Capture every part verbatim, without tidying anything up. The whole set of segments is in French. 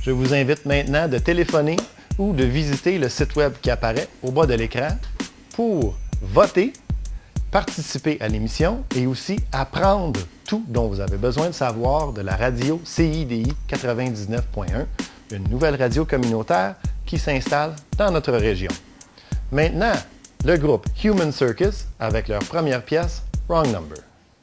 Je vous invite maintenant de téléphoner ou de visiter le site web qui apparaît au bas de l'écran pour voter, participer à l'émission et aussi apprendre tout dont vous avez besoin de savoir de la radio C I D I quatre-vingt-dix-neuf point un, une nouvelle radio communautaire qui s'installe dans notre région. Maintenant, le groupe Human Circus avec leur première pièce, Wrong Number.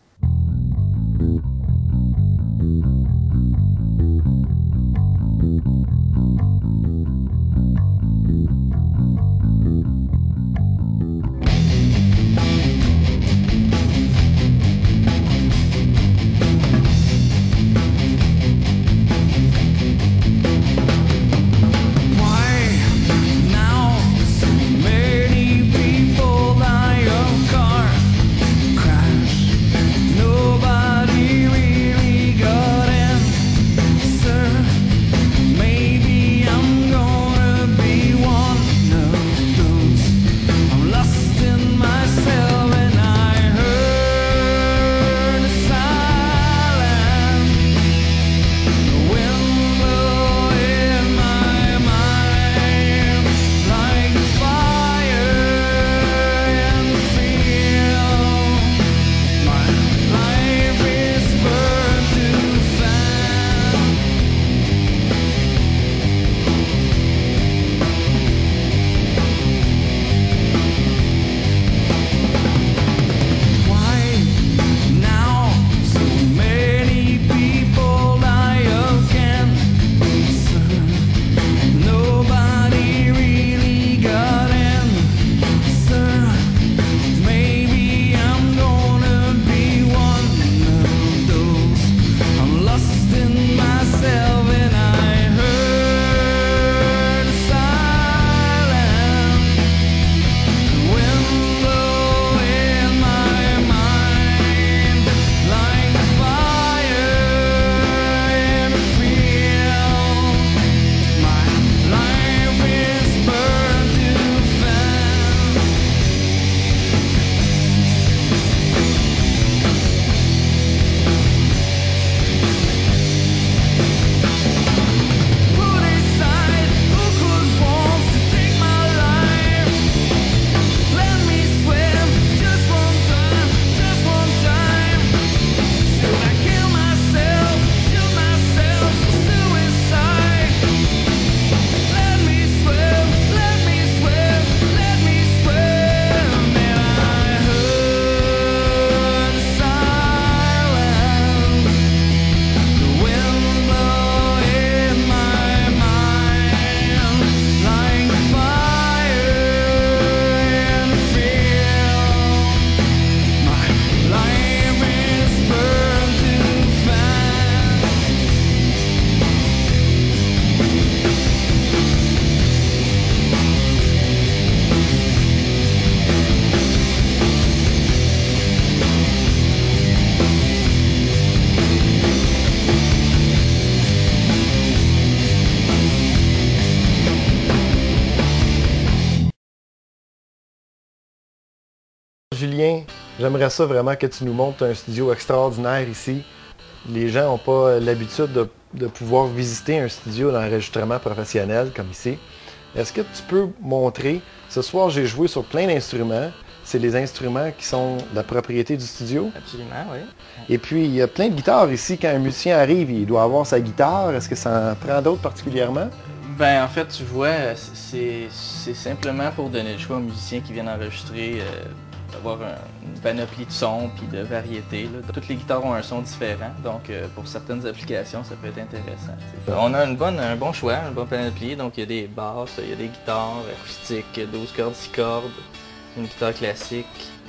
Julien, j'aimerais ça vraiment que tu nous montres un studio extraordinaire ici. Les gens n'ont pas l'habitude de, de pouvoir visiter un studio d'enregistrement professionnel comme ici. Est-ce que tu peux montrer? Ce soir, j'ai joué sur plein d'instruments. C'est les instruments qui sont de la propriété du studio. Absolument, oui. Et puis, il y a plein de guitares ici. Quand un musicien arrive, il doit avoir sa guitare. Est-ce que ça en prend d'autres particulièrement? Ben, en fait, tu vois, c'est simplement pour donner le choix aux musiciens qui viennent enregistrer, euh, d'avoir un, une panoplie de sons puis de variétés. Là. Toutes les guitares ont un son différent, donc euh, pour certaines applications, ça peut être intéressant. T'sais. On a une bonne, un bon choix, un bon panoplie, donc il y a des basses, il y a des guitares acoustiques, douze cordes, six cordes, une guitare classique,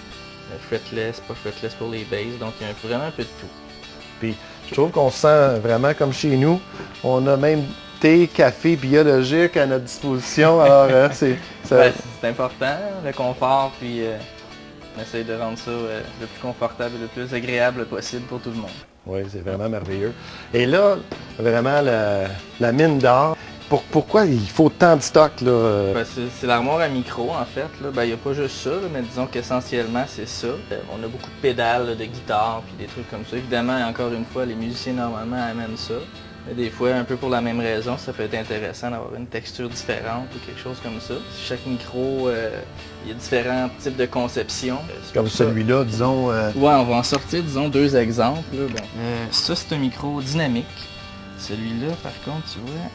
fretless, pas fretless pour les basses, donc il y a vraiment un peu de tout. Puis je trouve qu'on se sent vraiment comme chez nous. On a même thé, café biologique à notre disposition, alors euh, c'est... Ben, c'est important, le confort, puis euh, on essaye de rendre ça euh, le plus confortable et le plus agréable possible pour tout le monde. Oui, c'est vraiment merveilleux. Et là, vraiment, la, la mine d'or. Pour, pourquoi il faut tant de stock, là? Ben, c'est l'armoire à micro, en fait. Il ben, n'y a pas juste ça, là, mais disons qu'essentiellement, c'est ça. Euh, on a beaucoup de pédales, là, de guitare, puis des trucs comme ça. Évidemment, encore une fois, les musiciens, normalement, amènent ça. Mais des fois, un peu pour la même raison, ça peut être intéressant d'avoir une texture différente ou quelque chose comme ça. Chaque micro, euh, il y a différents types de conception. Comme celui-là, disons... Euh... Ouais, on va en sortir, disons, deux exemples. Là. Bon. Euh, ça, c'est un micro dynamique. Celui-là, par contre, tu vois,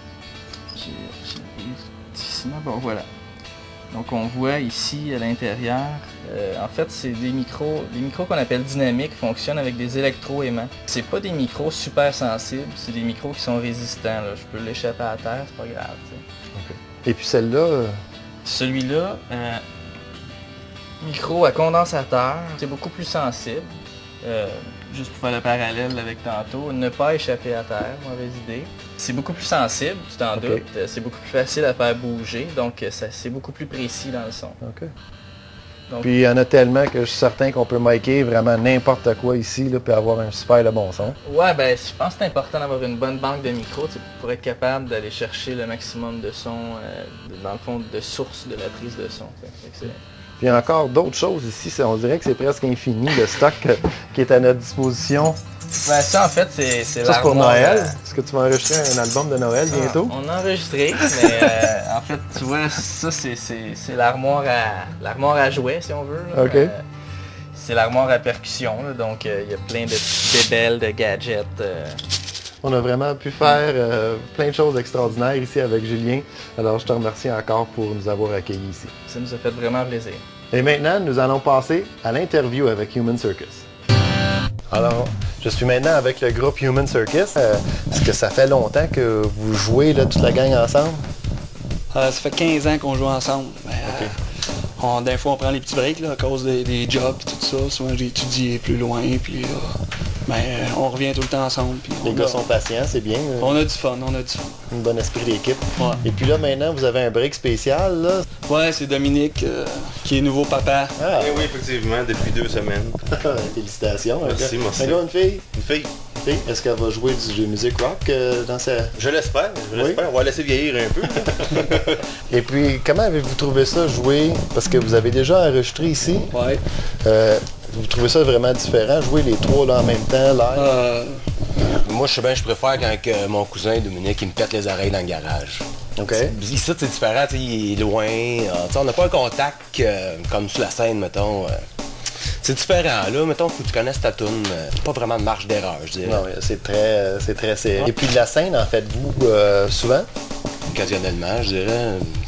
j'ai ici, bon, voilà. Donc, on voit ici, à l'intérieur, euh, en fait, c'est des micros, les micros qu'on appelle dynamiques fonctionnent avec des électro-aimants. C'est pas des micros super sensibles, c'est des micros qui sont résistants. Là. Je peux l'échapper à terre, c'est pas grave. Okay. Et puis celle-là... Euh... Celui-là, euh, micro à condensateur, c'est beaucoup plus sensible. Euh, juste pour faire le parallèle avec tantôt, ne pas échapper à terre, mauvaise idée. C'est beaucoup plus sensible, tu t'en okay. doutes, c'est beaucoup plus facile à faire bouger, donc c'est beaucoup plus précis dans le son. Okay. Donc, puis il y en a tellement que je suis certain qu'on peut micer vraiment n'importe quoi ici, là, puis avoir un super le bon son. Ouais, ben je pense que c'est important d'avoir une bonne banque de micros pour être capable d'aller chercher le maximum de son, euh, dans le fond, de source de la prise de son. Puis il y a encore d'autres choses ici, on dirait que c'est presque infini le stock qui est à notre disposition. Ben, ça en fait c'est c'est Ça c'est pour Noël. À... Est-ce que tu vas enregistrer un album de Noël bientôt? Ah, on a enregistré, mais euh, en fait tu vois ça c'est l'armoire à l'armoire à jouets si on veut. Là. Okay. Euh, c'est l'armoire à percussion, là, donc il euh, y a plein de petites bébelles, de gadgets. Euh... On a vraiment pu faire euh, plein de choses extraordinaires ici avec Julien. Alors je te remercie encore pour nous avoir accueillis ici. Ça nous a fait vraiment plaisir. Et maintenant, nous allons passer à l'interview avec Human Circus. Alors, je suis maintenant avec le groupe Human Circus. Euh, Est-ce que ça fait longtemps que vous jouez là, toute la gang ensemble? Euh, ça fait quinze ans qu'on joue ensemble. Ben, okay. euh, on, des fois, on prend les petits breaks là, à cause des, des jobs et tout ça. Souvent, j'ai étudié plus loin. Puis, euh, ben, on revient tout le temps ensemble. Puis les on gars a, sont patients, c'est bien. Euh, on a du fun, on a du fun. Un bon esprit d'équipe. Ouais. Et puis là, maintenant, vous avez un break spécial, là? Ouais, c'est Dominique, euh, qui est nouveau papa. Ah. Et oui, effectivement, depuis deux semaines. Félicitations. Merci, merci. Un gars, une fille? Une fille. Une fille? Est-ce qu'elle va jouer du jeu musique rock euh, dans sa... Je l'espère, je l'espère. Oui. On va la laisser vieillir un peu. Et puis, comment avez-vous trouvé ça, jouer? Parce que vous avez déjà enregistré ici. Ouais. Euh, Vous trouvez ça vraiment différent, jouer les trois là en même temps, live? Euh... Moi, je sais bien, je préfère quand que mon cousin Dominique il me pète les oreilles dans le garage. OK. Ici, c'est différent, il est loin. Euh, on n'a pas un contact euh, comme sur la scène, mettons. Euh, c'est différent, là. Mettons, faut que tu connaisses ta tune. Euh, pas vraiment de marge d'erreur, je dirais. Non, c'est très, c'est très serré. Et puis de la scène, en faites-vous euh, souvent? Occasionnellement, je dirais.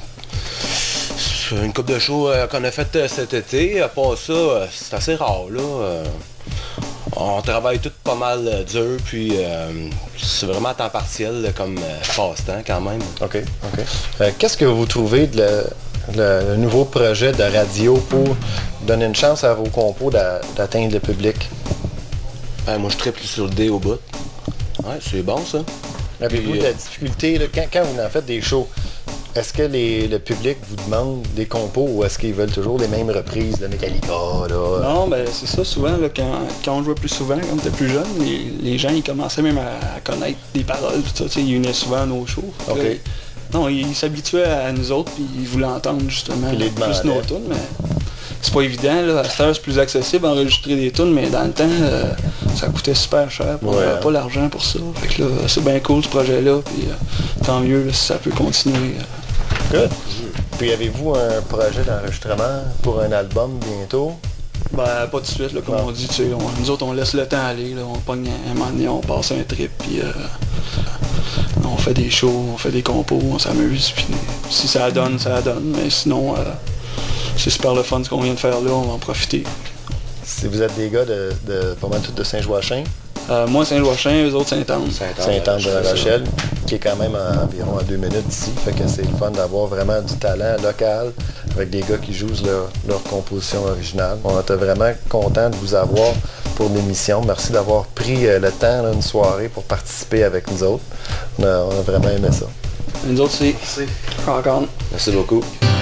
Une couple de shows euh, qu'on a fait euh, cet été, à part ça, euh, c'est assez rare là. Euh, on travaille tout pas mal euh, dur, puis euh, c'est vraiment à temps partiel là, comme euh, passe-temps quand même. OK, OK. Euh, Qu'est-ce que vous trouvez de le, le, le nouveau projet de radio pour donner une chance à vos compos d'atteindre le public? Ben, moi je triple sur le dé au bout. Ouais, c'est bon ça. Avez-vous de la difficulté là, quand, quand vous en faites des shows? Est-ce que les, le public vous demande des compos ou est-ce qu'ils veulent toujours les mêmes reprises de Metallica? Là? Non, ben c'est ça, souvent, là, quand, quand on jouait plus souvent, quand on était plus jeune, les, les gens ils commençaient même à, à connaître des paroles, tout ça, ils venaient souvent à nos shows. OK. Là, non, ils s'habituaient à nous autres, puis ils voulaient entendre justement les plus nos tunes, mais c'est pas évident, là. À cette heure, c'est plus accessible d'enregistrer des tunes, mais dans le temps, euh, ça coûtait super cher, on n'avait ouais. pas l'argent pour ça. Fait que là, c'est bien cool ce projet-là, puis euh, tant mieux là, si ça peut continuer. Euh. Good. Puis avez-vous un projet d'enregistrement pour un album bientôt? Ben, pas tout de suite, là, comme non. on dit, tu sais, on, nous autres on laisse le temps aller, là, on pogne un moment donné, on passe un trip, puis euh, on fait des shows, on fait des compos, on s'amuse, puis si ça donne, ça donne, mais sinon, euh, c'est super le fun ce qu'on vient de faire là, on va en profiter. Si vous êtes des gars de, de pas mal tout de Saint-Joachim? Euh, moi, Saint-Joachim, eux autres, Saint-Anne. Saint-Anne de la Rochelle, qui est quand même à environ à deux minutes d'ici. Fait que c'est le fun d'avoir vraiment du talent local avec des gars qui jouent leur, leur composition originale. On était vraiment content de vous avoir pour l'émission. Merci d'avoir pris le temps là, une soirée pour participer avec nous autres. On a, on a vraiment aimé ça. Nous autres, c'est encore. Merci beaucoup.